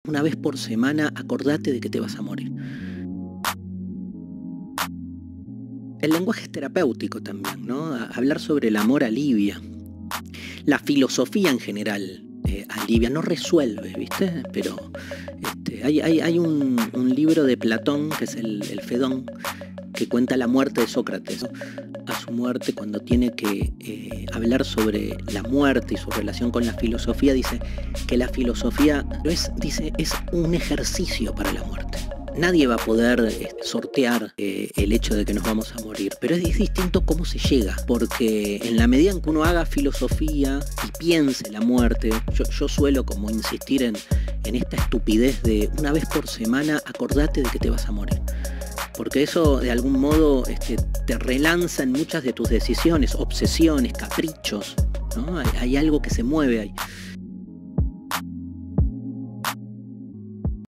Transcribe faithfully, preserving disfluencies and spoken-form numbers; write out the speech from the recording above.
una vez por semana acordate de que te vas a morir. El lenguaje es terapéutico también, ¿no? Hablar sobre el amor alivia. La filosofía en general eh, alivia, no resuelve, ¿viste? Pero este, hay, hay, hay un, un libro de Platón, que es el, el Fedón, que cuenta la muerte de Sócrates, ¿no? A su muerte, cuando tiene que eh, hablar sobre la muerte y su relación con la filosofía, dice que la filosofía es, dice, es un ejercicio para la muerte. Nadie va a poder eh, sortear eh, el hecho de que nos vamos a morir, pero es, es distinto cómo se llega, porque en la medida en que uno haga filosofía y piense la muerte, yo, yo suelo como insistir en, en esta estupidez de una vez por semana acordate de que te vas a morir. Porque eso de algún modo este, te relanza en muchas de tus decisiones, obsesiones, caprichos, ¿no? Hay, hay algo que se mueve ahí.